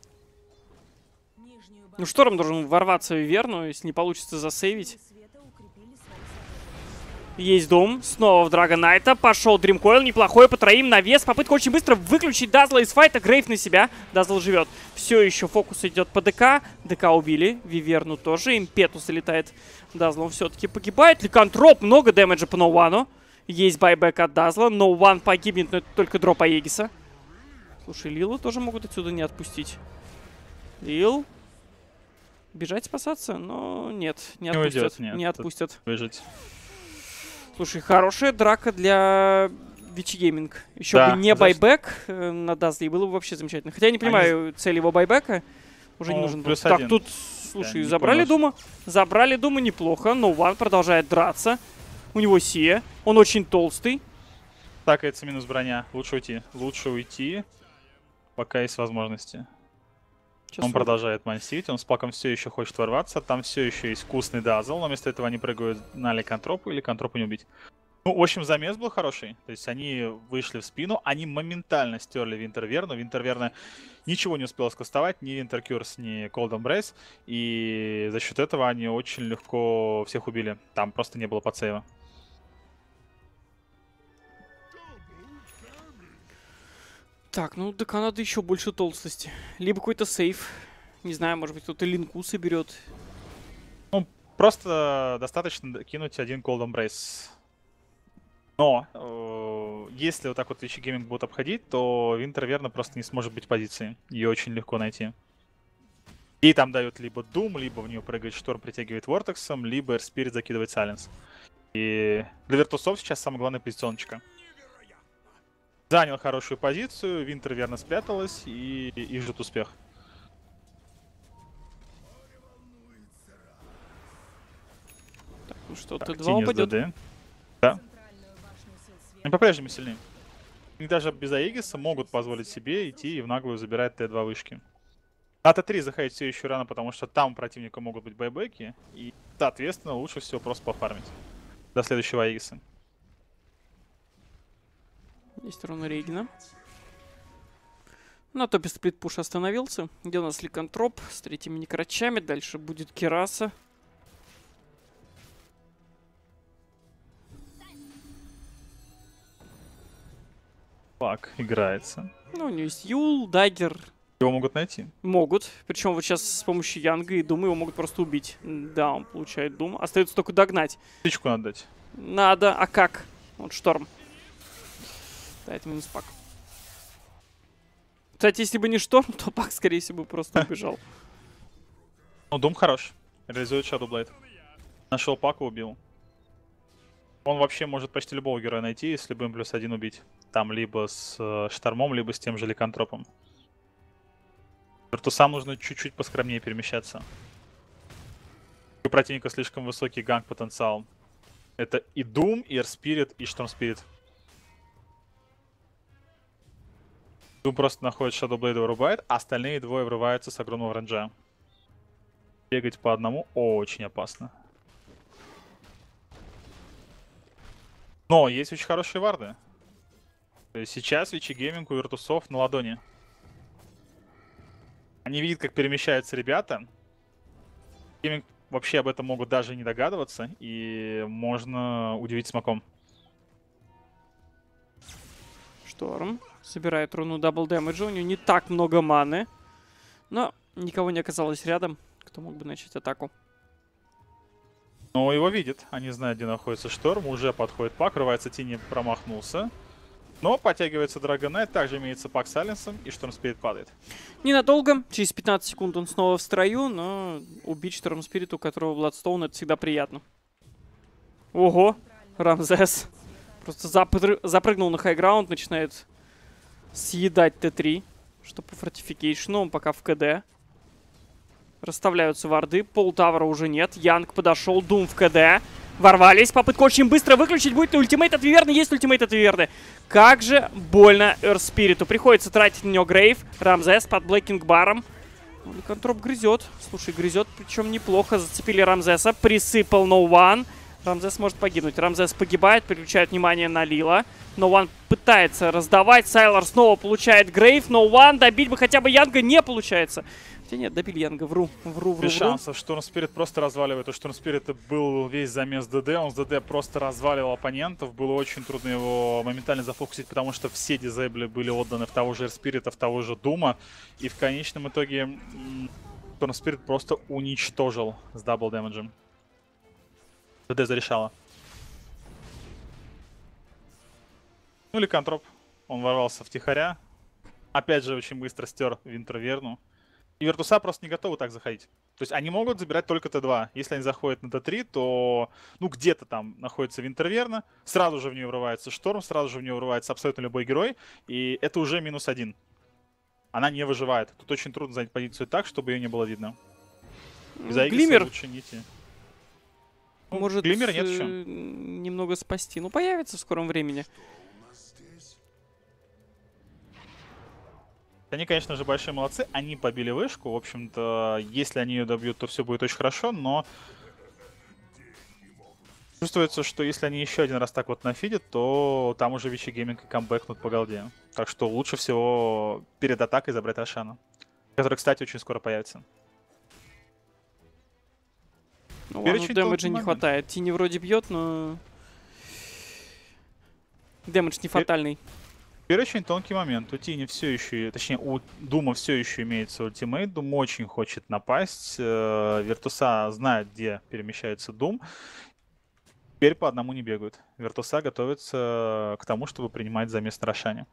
Нижнюю
Ну, Шторм должен ворваться в Виверну, если не получится засейвить.
света укрепили свои
Есть дом, снова в Драгонайта, пошел Дримкойл, неплохой по троим навес, попытка очень быстро выключить Дазла из файта, Грейв на себя, Дазл живет. Все еще фокус идет по ДК, ДК убили, Виверну тоже, Импету залетает, Дазл все-таки погибает, Ликантроп, много дэмэджа по Ноуану, есть байбек от Дазла, Ноуан погибнет, но это только дроп Аегиса. Слушай, Лилу тоже могут отсюда не отпустить. Лил. Бежать спасаться? Но нет, не отпустят.
уйдет, нет.
Не отпустят.
Выжить.
Слушай, хорошая драка для Вичи Гейминг. Еще
Да,
бы не
за
байбек на Дазле, было бы вообще замечательно. Хотя я не понимаю цель его байбека. Уже не
Ну,
нужен был.
плюс
Так,
один.
тут, слушай,
не
забрали
понял.
Дума. Забрали Дума неплохо. Но Ван продолжает драться. У него Сия. Он очень толстый.
Такается минус броня. Лучше уйти. Лучше уйти, пока есть возможности.
Сейчас
Он продолжает мансить, он с паком все еще хочет ворваться. Там все еще есть вкусный дазл, но вместо этого они прыгают на ликантропу, и ликантропу не убить. Ну, в общем, замес был хороший. То есть они вышли в спину, они моментально стерли Винтерверну. Винтерверна ничего не успела скастовать, ни Винтеркюрс, ни Cold Embrace. И за счет этого они очень легко всех убили. Там просто не было подсейва.
Так, ну ДК надо еще больше толстости. Либо какой-то сейф. Не знаю, может быть, кто-то линку соберет.
Ну, просто достаточно кинуть один Cold Embrace. Но, если вот так вот Вичи Гейминг будут обходить, то Винтерверна просто не сможет быть в позиции. Ее очень легко найти. Ей там дают либо Doom, либо в нее прыгает Шторм, притягивает Вортексом, либо Spirit закидывает Сайленс. И для Виртусов сейчас самая главная позиционочка. Занял хорошую позицию, Винтер верно спряталась и ждет успех.
Так, ну что,
Так,
Т2
Тинис
упадет.
ДД. Да.
центральную башню сил света.
Они по-прежнему сильны. Они даже без Аегиса могут позволить себе идти и в наглую забирать Т2 вышки. На Т3 заходить все еще рано, потому что там у противника могут быть байбеки. И, соответственно, лучше всего просто пофармить до следующего Аегиса.
Есть руна Рейгена. На топе сплитпуш остановился. Где у нас Ликантроп с третьими некрачами. Дальше будет Кираса.
Так, играется.
Ну, у него есть Юл, Даггер.
Его могут найти.
Могут. Причем вот сейчас с помощью Янга и Дума его могут просто убить. Да, он получает Дум. Остается только догнать.
Птичку надо дать.
Надо. А как? Вот Шторм. Да, это минус пак. Кстати, если бы не Шторм, то пак, скорее всего, просто убежал.
Ну, Дум хорош. Реализует Shadow Blade. Нашел пака, убил. Он вообще может почти любого героя найти, если бы им +1 убить. Там либо с Штормом, либо с тем же Ликантропом. Виртусам нужно чуть-чуть поскромнее перемещаться. У противника слишком высокий ганг-потенциал. Это и Doom, и Air Spirit, и Storm Spirit. Doom просто находит Shadow Blade и вырубает, а остальные двое врываются с огромного рейнджа. Бегать по одному очень опасно. Но есть очень хорошие варды. То есть сейчас Вичи Гейминг у Виртусов на ладони. Они видят, как перемещаются ребята. Гейминг вообще об этом могут даже не догадываться. И можно удивить смоком.
Шторм собирает руну дабл дэмэджа. У него не так много маны. Но никого не оказалось рядом, кто мог бы начать атаку.
Но его видят. Они знают, где находится Шторм. Уже подходит пак. Рывается Тини, промахнулся. Но подтягивается Драгонайт. Также имеется пак с Сайленсом. И Шторм Спирит падает.
Ненадолго. Через 15 секунд он снова в строю. Но убить Шторм Спирит, у которого Бладстоун, это всегда приятно. Ого! Рамзес. Просто запрыгнул на хайграунд. Начинает съедать Т3. Что по фортификейшну, он пока в КД. Расставляются варды. Полтавра уже нет. Янг подошел. Дум в КД. Ворвались. Попытка очень быстро выключить. Будет ли ультимейт от Виверны? Есть ультимейт от Виверны. Как же больно Эрспириту. Приходится тратить на него Грейв. Рамзес под Блэкинг баром. Ликантроп грызет. Слушай, грызет, причем неплохо. Зацепили Рамзеса. Присыпал No One. Рамзес может погибнуть. Рамзес погибает. Переключает внимание на Лила. No One пытается раздавать. Сайлор снова получает Грейв. No One. Добить бы хотя бы Янга не получается. Хотя нет, добили Янга. Вру.
Без шансов. Шторм Спирит просто разваливает. У Шторм Спирита был весь замес ДД. Он с ДД просто разваливал оппонентов. Было очень трудно его моментально зафокусить, потому что все дизейбли были отданы в того же Эрспирита, в того же Дума. И в конечном итоге Шторм Спирит просто уничтожил с дабл дэмэджем. ДД зарешало. Ну или Контроп. Он ворвался втихаря. Опять же очень быстро стер Винтерверну. И Виртуса просто не готовы так заходить. То есть они могут забирать только Т2. Если они заходят на Т3, то ну где-то там находится Винтерверна. Сразу же в нее врывается Шторм, сразу же в нее врывается абсолютно любой герой. И это уже -1. Она не выживает. Тут очень трудно занять позицию так, чтобы ее не было видно. Без Аигиса
Глиммер.
лучше не идти. Ну,
Может
Глиммера нет еще.
немного спасти. Ну, появится в скором времени.
Они, конечно же, большие молодцы. Они побили вышку. В общем-то, если они ее добьют, то все будет очень хорошо. Но чувствуется, что если они еще один раз так вот нафидят, то там уже Вичи Гейминг и камбэкнут по голде. Так что лучше всего перед атакой забрать Рошана. Который, кстати, очень скоро появится.
Ну,
Теперь
ладно,
очень
дэмэджа
тонкий
не
момент.
хватает. Тини вроде бьет, но... Дэмэдж не фатальный.
Теперь очень тонкий момент. У Тини все еще, точнее, у Дума все еще имеется ультимейт. Дум очень хочет напасть. Виртуса знает, где перемещается Дум. Теперь по одному не бегают. Виртуса готовится к тому, чтобы принимать замес на Рошане.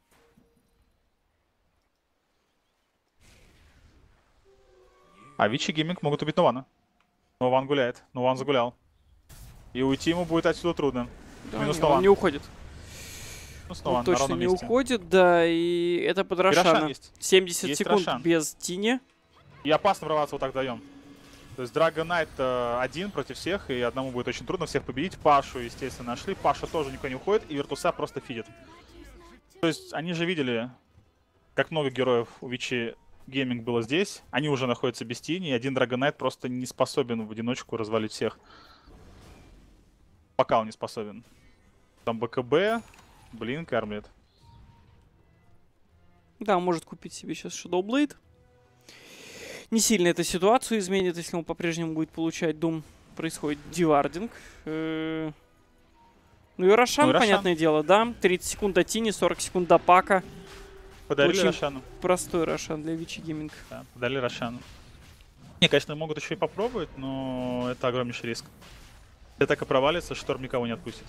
А Вичи Гейминг могут убить Нована. Нован гуляет. Нован загулял. И уйти ему будет отсюда трудно.
Да,
Минус
не,
Нован.
он не уходит.
Минус
Он
Нован на
точно
ровном
не
месте.
уходит, да, и это под
И Рошан
Рошана.
есть.
70
Есть
секунд
Рошан.
без Тини.
И опасно врываться вот так вдвоем. То есть Dragon Knight один против всех, и одному будет очень трудно всех победить. Пашу, естественно, нашли. Паша тоже никуда не уходит, и Виртуса просто фидит. То есть они же видели, как много героев у Вичи Гейминг было здесь. Они уже находятся без тени, и один Dragon Knight просто не способен в одиночку развалить всех. Пока он не способен. Там БКБ, Блинк, Армлет.
Да, он может купить себе сейчас Shadowblade. Не сильно эту ситуацию изменит, если он по-прежнему будет получать Дум. Происходит дивардинг. Ну и Рошан,
Ну и Рошан.
понятное дело, да. 30 секунд до Тини, 40 секунд до Пака.
Подарили
Очень
Рошану.
Простой Рошан для Вичи Гейминг.
Да, подарили Рошану. Не, конечно, могут еще и попробовать, но это огромнейший риск. Если так и провалится, Шторм никого не отпустит.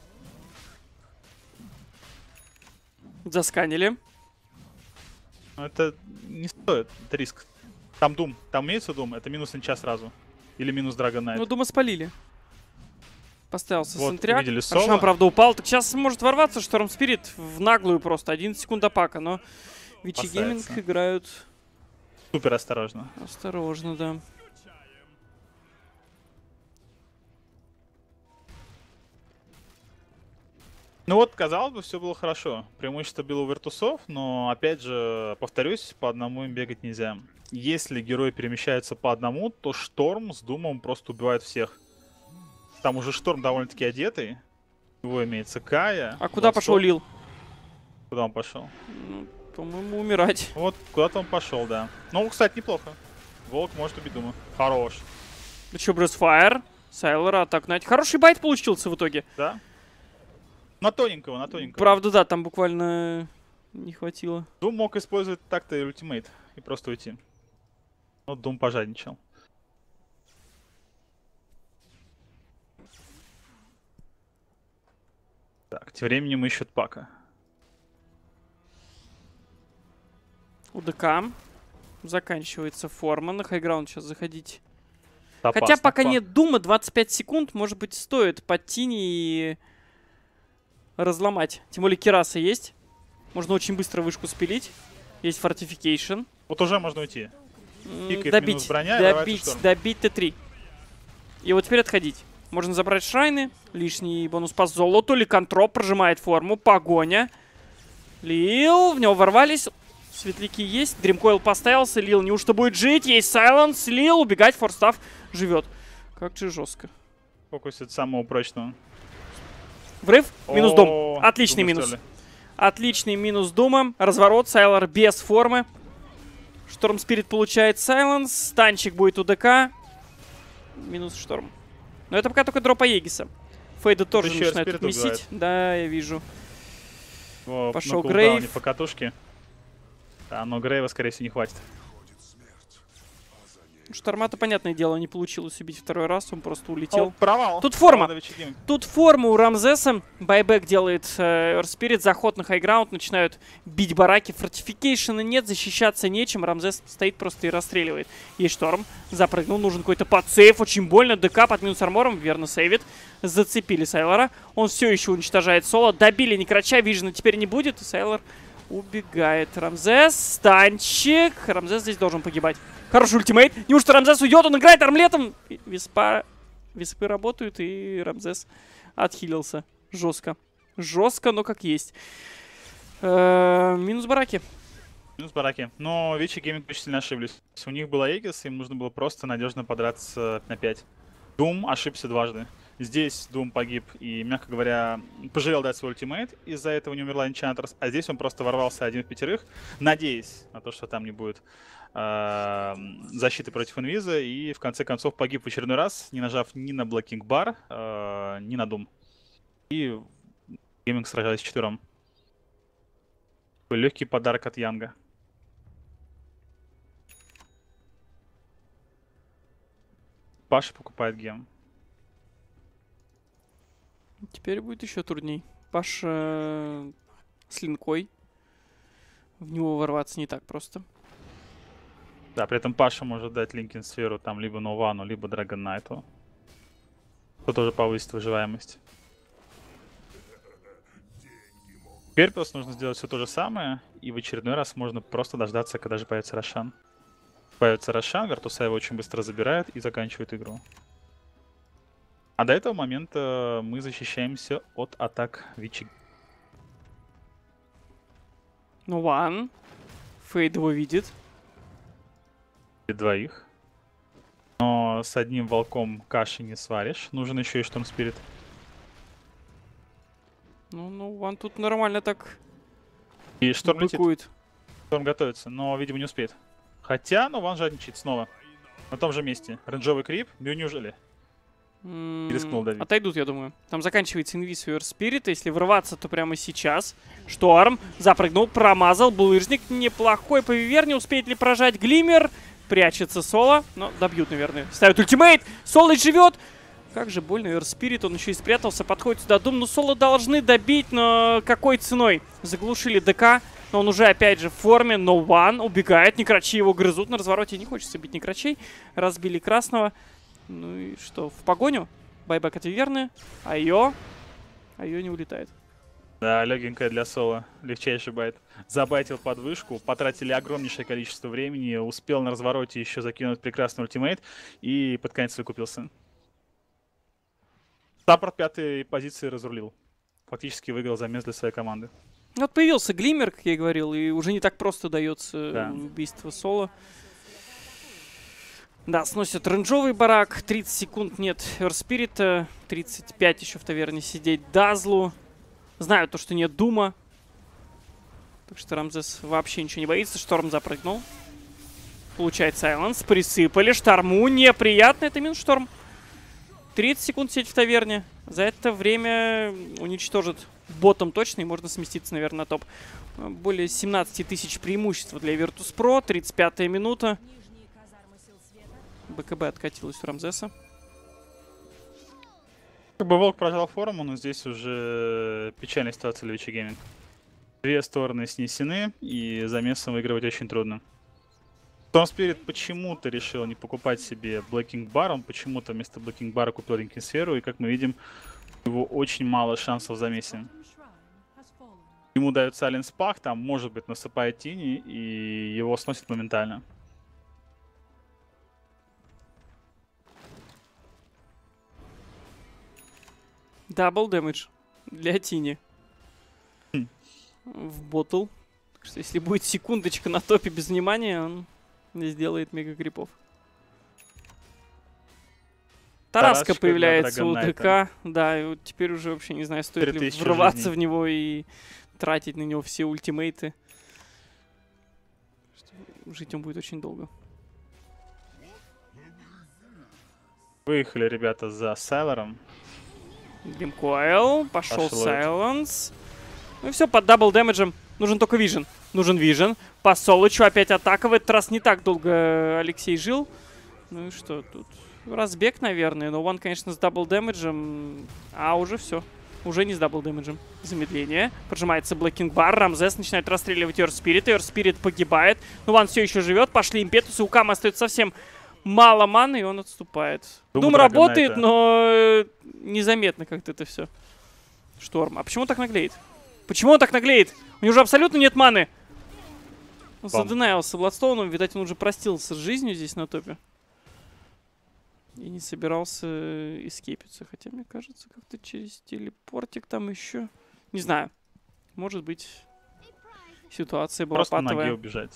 Засканили.
Но это не стоит, это риск. Там Дум, там имеется Дум, это минус инча сразу. Или минус Dragon Knight.
Ну, Дума спалили. Поставился
Вот,
Сентряк.
увидели соло.
Рошан, правда, упал. Так сейчас может ворваться Шторм Спирит в наглую просто. 11 секунд до Пака, но Вичи Гейминг
Спасается.
играют
Супер осторожно.
осторожно, да.
Ну вот, казалось бы, все было хорошо. Преимущество было у Виртусов, но, опять же, повторюсь, по одному им бегать нельзя. Если герой перемещается по одному, то Шторм с Думом просто убивает всех. Там уже Шторм довольно-таки одетый. У него имеется Кая.
А куда
Восток.
пошел Лил?
Куда он пошел?
Ну, по-моему, умирать.
Вот, куда-то он пошел, да. Ну, кстати, неплохо. Волк может убить Дума. Хорош.
Ну что, Брюсфайр, Сайлора атакнуть. Хороший байт получился в итоге.
Да? На тоненького, на тоненького.
Правда, да, там буквально не хватило.
Дум мог использовать так-то и ультимейт и просто уйти. Но Дум пожадничал. Так, тем временем ищут Пака.
У ДК заканчивается форма. На хайграунд сейчас заходить.
Опасно.
Хотя пока нет Дума, 25 секунд, может быть, стоит под Тини и разломать. Тем более Кираса есть. Можно очень быстро вышку спилить. Есть фортификейшн.
Вот уже можно уйти. Пикает минус
Добить,
броня, и вырывается шторм.
добить Т3. И вот теперь отходить. Можно забрать шрайны. Лишний бонус по золоту. Ликантроп прожимает форму. Погоня. Лил. В него ворвались. Светляки есть. Дримкойл поставился. Лил неужто будет жить? Есть сайленс. Лил убегать. Форстав живет. Как же жестко.
Фокусит самого прочного.
Врыв. Минус дум.
О,
Отличный
Дума
минус.
стерли.
Отличный минус дума. Разворот. Сайлор без формы. Шторм Спирит получает сайленс. Станчик будет у ДК. Минус шторм. Но это пока только дропа Егиса. Фейда тоже
еще
начинает
Спирит
тут месить.
убивает.
Да, я вижу.
О,
Пошел
на кулдауне
Грейв.
по катушке. Да, но Грейва, скорее всего, не хватит.
Шторма-то, понятное дело, не получилось убить второй раз. Он просто улетел.
О, провал.
Тут форма.
Провал Давичи Гейминг.
Тут форма у Рамзеса. Байбек делает Спирит. Заход на хайграунд. Начинают бить бараки. Фортификейшена нет. Защищаться нечем. Рамзес стоит просто и расстреливает. Есть шторм. Запрыгнул. Нужен какой-то подсейв. Очень больно. ДК под минус армором. Верно сейвит. Зацепили Сайлора. Он все еще уничтожает соло. Добили Некрача. Вижена теперь не будет. И Сайлор убегает. Рамзес. Станчик. Рамзес здесь должен погибать. Хороший ультимейт. Неужто Рамзес уйдет? Он играет армлетом. Виспы работают, и Рамзес отхилился. Жестко. Жестко, но как есть. Минус бараки.
Минус бараки. Но Вичи Гейминг очень сильно ошиблись. У них была Эгис, им нужно было просто надежно подраться на 5. Дум ошибся дважды. Здесь Дум погиб и, мягко говоря, пожалел дать свой ультимейт. Из-за этого не умерла Энчантрес. А здесь он просто ворвался один в 5, надеясь на то, что там не будет защиты против инвиза. И в конце концов погиб в очередной раз, не нажав ни на блокинг бар, ни на Дум. И Гейминг сражались вчетвером. Легкий подарок от Янга. Паша покупает гем.
Теперь будет еще трудней. Паш с линкой. В него ворваться не так просто.
Да, при этом Паша может дать Линкин сферу там либо Новану, либо Драгон Найту. Что тоже повысит выживаемость. Теперь просто нужно сделать все то же самое, и в очередной раз можно просто дождаться, когда же появится Рошан. Появится Рошан, Вертуса его очень быстро забирает и заканчивает игру. А до этого момента мы защищаемся от атак Вичи.
Ну, ван. Фейд его видит.
Двоих. Но с одним волком каши не сваришь. Нужен еще и Шторм Спирит.
Ну, ван тут нормально так
И Шторм летит.
быкует.
Шторм готовится, но, видимо, не успеет. Хотя, ну, Ван жадничает снова. На том же месте. Рейнджовый крип. Бью, неужели? Рискнул давить.
Отойдут, я думаю. Там заканчивается инвиз у Спирита. Если врываться, то прямо сейчас. Шторм запрыгнул, промазал. Булыжник неплохой по Виверне. Успеет ли прожать Глиммер? Прячется Соло. Но добьют, наверное. Ставят ультимейт. Соло живет. Как же больно. Эрспирит, он еще и спрятался. Подходит сюда Дум. Ну, Соло должны добить, но какой ценой? Заглушили ДК. Но он уже, опять же, в форме. Но Ван убегает. Некрачи его грызут на развороте. Не хочется бить Некрачей. Разбили красного. Ну и что, в погоню? Байбек от Виверны. Айо не улетает.
Да, легенькая для Соло. Легчайший байт. Забайтил подвышку. Потратили огромнейшее количество времени. Успел на развороте еще закинуть прекрасный ультимейт. И под конец выкупился. Саппорт пятой позиции разрулил. Фактически выиграл замес для своей команды.
Вот появился Глиммер, как я и говорил. И уже не так просто дается
Да.
убийство Соло. Да, сносят рейнджовый барак. 30 секунд нет Эрспирита. 35 еще в таверне сидеть Дазлу. Знают то, что нет Дума. Так что Рамзес вообще ничего не боится. Шторм запрыгнул. Получает сайленс. Присыпали. Шторму неприятно. Это минус Шторм. 30 секунд сидеть в таверне. За это время уничтожит ботом точно. И можно сместиться, наверное, на топ. Более 17 тысяч преимущества для Virtus.pro. 35-я минута.
Нижние казармы сил света.
БКБ откатилась у Рамзеса.
Как бы Волк прожал форму, но здесь уже печальная ситуация для Вичи Гейминг. Две стороны снесены, и замесом выигрывать очень трудно. Storm Spirit почему-то решил не покупать себе Blacking Bar, он почему-то вместо Blacking Bar купил Линкин сферу, и как мы видим, у него очень мало шансов в замесе.
Shrine has fallen.
Ему дают Silence Pack, там, может быть, насыпает тени, и его сносит моментально.
Дабл дэмэдж для Тини.
Хм.
В ботл. Так что если будет секундочка на топе без внимания, он сделает мега крипов. Тараска
Тарасочка
появляется
для
у
Драгонайта.
ДК. Да, и вот теперь уже вообще не знаю, стоит ли
3000
врываться
жизней.
в него и тратить на него все ультимейты. Жить он будет очень долго.
Выехали ребята за Сайлором.
Гримкойл, пошел
Пошло.
Сайленс. Ну и все, под дабл дэмэджем. Нужен только Вижен. Нужен Вижен. По Солочу опять атака. В этот раз не так долго Алексей жил. Ну и что тут? Разбег, наверное. Но он, конечно, с дабл дэмэджем. А уже все. Уже не с дабл дэмэджем. Замедление. Поджимается Блэкинг Бар. Рамзес начинает расстреливать Earth Spirit. Earth Spirit погибает. Но Ван все еще живет. Пошли импетусы. У Кама остается совсем мало маны, и он отступает. Дум работает, но незаметно как-то это все. Шторм. А почему он так наглеет? Почему он так наглеет? У него же абсолютно нет маны. Он заденаился Бладстоуном. Видать, он уже простился с жизнью здесь на топе. И не собирался эскейпиться. Хотя, мне кажется, как-то через телепортик там еще. Не знаю. Может быть, ситуация была
Просто
патовая.
ноги убежать.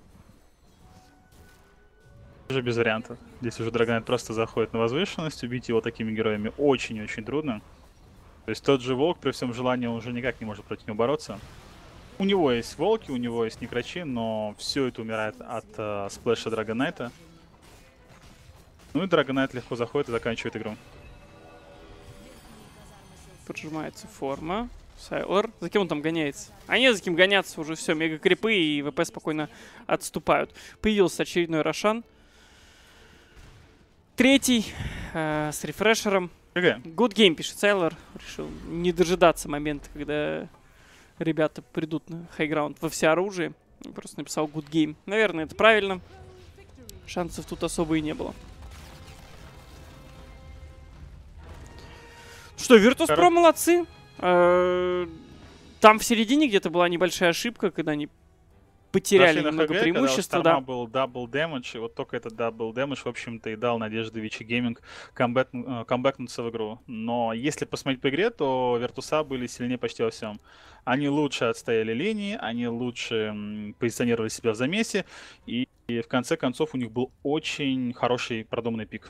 Уже без вариантов. Здесь уже Драгонайт просто заходит на возвышенность. Убить его такими героями очень-очень трудно. То есть тот же Волк при всем желании он уже никак не может против него бороться. У него есть Волки, у него есть Некрачи, но все это умирает от сплэша Драгонайта. Ну и Драгонайт легко заходит и заканчивает игру.
Поджимается форма. Сайлор. За кем он там гоняется? А не за кем гоняться, уже все, мега крипы и ВП спокойно отступают. Появился очередной Рошан. Третий с рефрешером. Good game, пишет Сайлор. Решил не дожидаться момента, когда ребята придут на хайграунд во всеоружии. Просто написал good game. Наверное, это правильно. Шансов тут особо и не было. Что, Virtus.pro молодцы. Там в середине где-то была небольшая ошибка, когда они потеряли немного преимущества.
Да, был дабл дэмэдж, и вот только этот дабл дэмэдж, в общем-то, и дал надежды Вичи Гейминг камбэкнуться в игру. Но если посмотреть по игре, то Virtus были сильнее почти во всем. Они лучше отстояли линии, они лучше позиционировали себя в замесе, и в конце концов у них был очень хороший продуманный пик.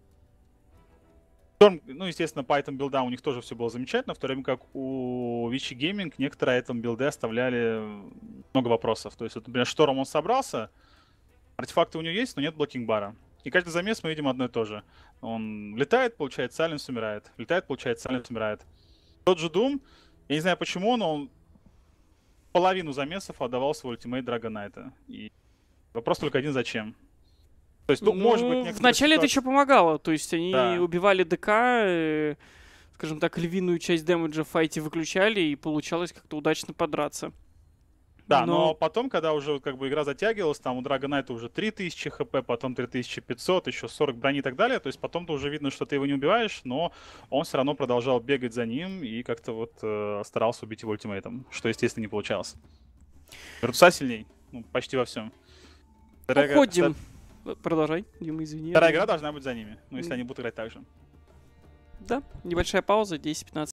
Ну, естественно, по этому билда у них тоже все было замечательно, в то время как у Вичи Gaming некоторые этом билды оставляли много вопросов. То есть, вот, например, Шторм он собрался, артефакты у него есть, но нет блокинг-бара. И каждый замес мы видим одно и то же. Он летает, получает сайленс, умирает. Летает, получает сайленс, умирает. Тот же Doom, я не знаю почему, но он половину замесов отдавал свой ультимейт Драгонайта. И вопрос только один, зачем? То есть, может быть,
вначале это еще помогало. То есть они убивали ДК, скажем так, львиную часть дэмэджа в файте выключали, и получалось как-то удачно подраться.
Да, но потом, когда уже как бы игра затягивалась, там у Драгонайта уже 3000 хп, потом 3500, еще 40 брони и так далее. То есть потом-то уже видно, что ты его не убиваешь, но он все равно продолжал бегать за ним и как-то вот старался убить его ультимейтом, что, естественно, не получалось. Virtus сильней, ну, почти во всем.
Уходим. Продолжай, Дима, извини.
Вторая игра должна быть за ними, ну, если они будут играть так же.
Да, небольшая пауза, 10-15